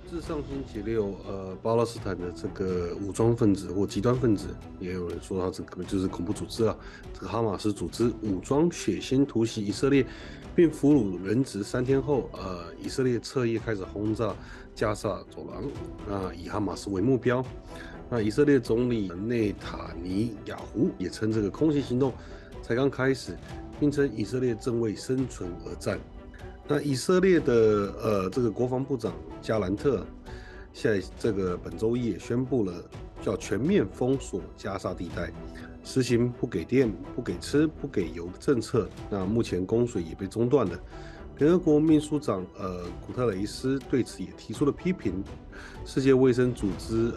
自上星期六，巴勒斯坦的这个武装分子或极端分子，也有人说他这个就是恐怖组织啊。这个哈马斯组织武装血腥突袭以色列，并俘虏人质3天后，以色列彻夜开始轰炸加萨走廊，以哈马斯为目标。那以色列总理内塔尼亚胡也称这个空袭行动才刚开始，并称以色列正为生存而战。那以色列的这个国防部长加兰特，在这个本周一也宣布了，叫全面封锁加沙地带，实行不给电、不给吃、不给油的政策。那目前供水也被中断了。联合国秘书长古特雷斯对此也提出了批评。世界卫生组织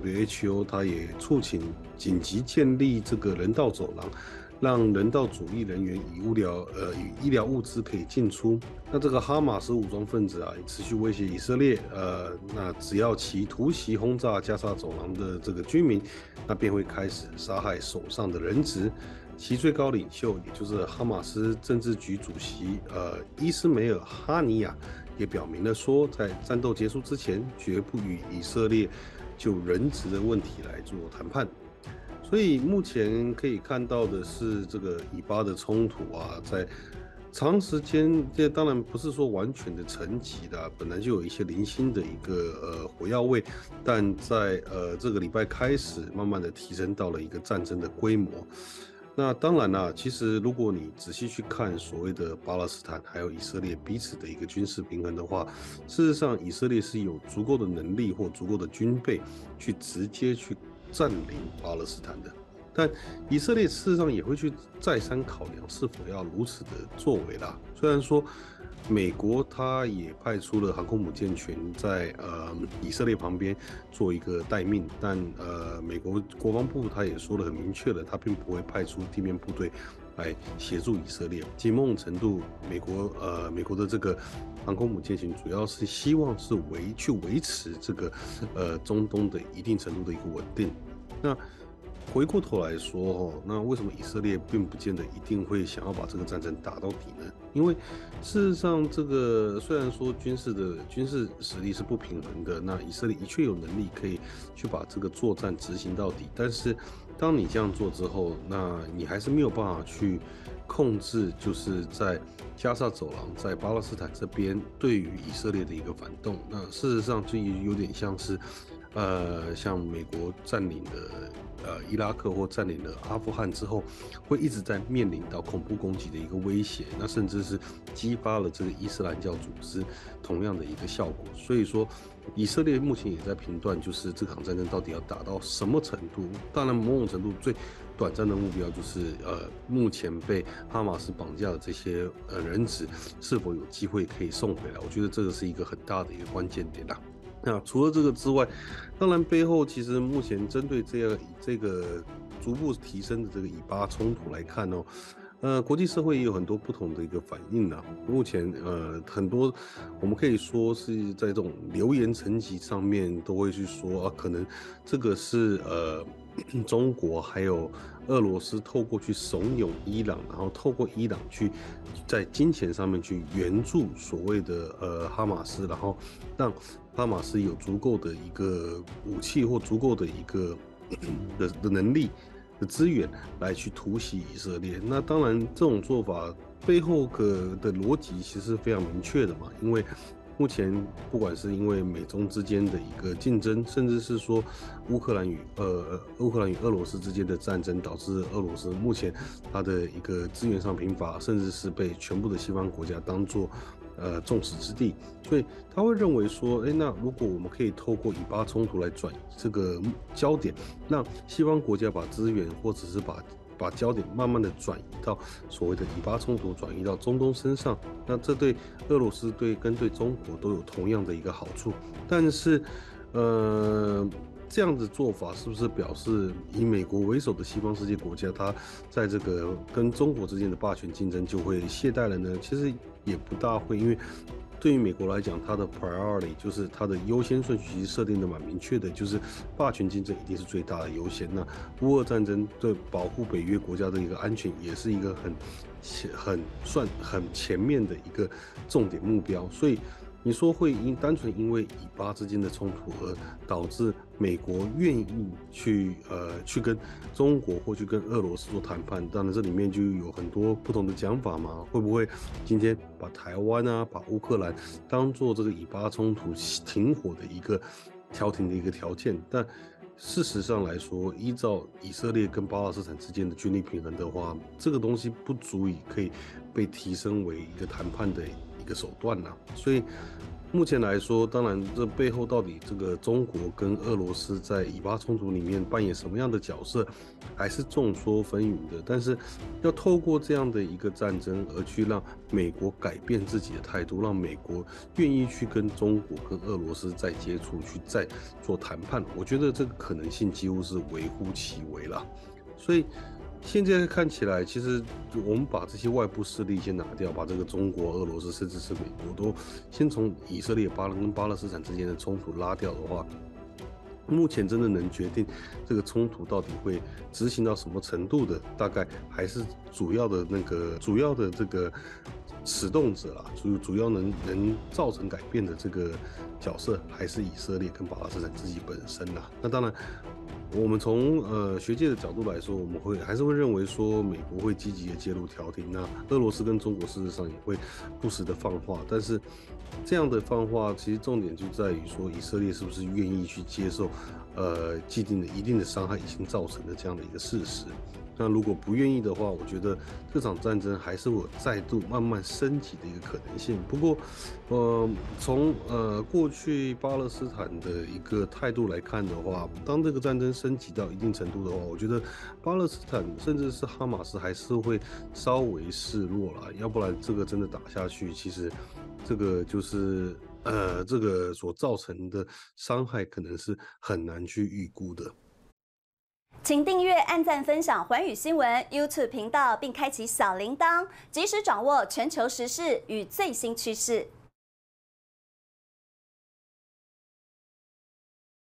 WHO 他也促请紧急建立这个人道走廊，让人道主义人员与医疗物资可以进出。那这个哈马斯武装分子也持续威胁以色列，那只要其突袭轰炸加沙走廊的这个居民，那便会开始杀害手上的人质。其最高领袖，也就是哈马斯政治局主席伊斯梅尔哈尼亚，也表明了说，在战斗结束之前，绝不与以色列就人质的问题来做谈判。所以目前可以看到的是，这个以巴的冲突在长时间，这当然不是说完全的沉寂的，本来就有一些零星的一个火药味，但在这个礼拜开始，慢慢的提升到了一个战争的规模。那当然啦，其实如果你仔细去看所谓的巴勒斯坦还有以色列彼此的一个军事平衡的话，事实上以色列是有足够的能力或足够的军备去直接去占领巴勒斯坦的。但以色列事实上也会去再三考量是否要如此的作为啦。虽然说美国他也派出了航空母舰群在以色列旁边做一个待命，但美国国防部他也说得很明确了，他并不会派出地面部队来协助以色列。其某种程度，美国的这个航空母舰群主要是希望是维持这个中东的一定程度的一个稳定。那回过头来说，那为什么以色列并不见得一定会想要把这个战争打到底呢？因为事实上，这个虽然说军事实力是不平衡的，那以色列的确有能力可以去把这个作战执行到底，但是当你这样做之后，那你还是没有办法去控制，就是在加沙走廊在巴勒斯坦这边对于以色列的一个反动。那事实上就有点像是，像美国占领的伊拉克或占领了阿富汗之后，会一直在面临到恐怖攻击的一个威胁，那甚至是激发了这个伊斯兰教组织同样的一个效果。所以说，以色列目前也在评断，就是这场战争到底要打到什么程度。当然，某种程度最短暂的目标就是目前被哈马斯绑架的这些人质是否有机会可以送回来。我觉得这个是一个很大的一个关键点啦。那除了这个之外，当然背后其实目前针对这个逐步提升的这个以巴冲突来看哦，国际社会也有很多不同的一个反应啊。目前很多我们可以说是在这种流言层级上面都会去说可能这个是中国还有俄罗斯透过去怂恿伊朗，然后透过伊朗去在金钱上面去援助所谓的哈马斯，然后让哈马斯有足够的一个武器或足够的一个的能力的资源来去突袭以色列。那当然，这种做法背后的逻辑其实是非常明确的嘛，因为目前不管是因为美中之间的一个竞争，甚至是说乌克兰与俄罗斯之间的战争，导致俄罗斯目前它的一个资源上贫乏，甚至是被全部的西方国家当作众矢之的，所以他会认为说，那如果我们可以透过以巴冲突来转移这个焦点，让西方国家把资源或者是把焦点慢慢的转移到所谓的以巴冲突，转移到中东身上，那这对俄罗斯跟对中国都有同样的一个好处。但是，这样子做法是不是表示以美国为首的西方世界国家，它在这个跟中国之间的霸权竞争就会懈怠了呢？其实也不大会，因为对于美国来讲，它的 priority 就是它的优先顺序其实设定的蛮明确的，就是霸权竞争一定是最大的优先。那乌俄战争对保护北约国家的一个安全，也是一个很前面的一个重点目标。所以你说会单纯因为以巴之间的冲突而导致美国愿意去跟中国或去跟俄罗斯做谈判？当然这里面就有很多不同的讲法嘛。会不会今天把台湾啊、把乌克兰当做这个以巴冲突停火的一个调停的一个条件？但事实上来说，依照以色列跟巴勒斯坦之间的军力平衡的话，这个东西不足以可以被提升为一个谈判的一个手段啦。所以目前来说，当然这背后到底这个中国跟俄罗斯在以巴冲突里面扮演什么样的角色，还是众说纷纭的。但是要透过这样的一个战争而去让美国改变自己的态度，让美国愿意去跟中国跟俄罗斯再接触，去再做谈判，我觉得这个可能性几乎是微乎其微啦。所以现在看起来，其实我们把这些外部势力先拿掉，把这个中国、俄罗斯甚至是美国都先从以色列、跟巴勒斯坦之间的冲突拉掉的话，目前真的能决定这个冲突到底会执行到什么程度的，大概还是主要的这个始动者啊，主要能造成改变的这个角色，还是以色列跟巴勒斯坦自己本身啦。那当然，我们从学界的角度来说，我们还是会认为说，美国会积极的介入调停，那俄罗斯跟中国事实上也会不时的放话，但是这样的放话，其实重点就在于说，以色列是不是愿意去接受既定的一定的伤害已经造成的这样的一个事实。那如果不愿意的话，我觉得这场战争还是会有再度慢慢升级的一个可能性。不过，从过去巴勒斯坦的一个态度来看的话，当这个战争升级到一定程度的话，我觉得巴勒斯坦甚至是哈马斯还是会稍微示弱啦，要不然这个真的打下去，其实这个就是这个所造成的伤害可能是很难去预估的。 请订阅、按赞、分享寰宇新闻 YouTube 频道，并开启小铃铛，及时掌握全球时事与最新趋势。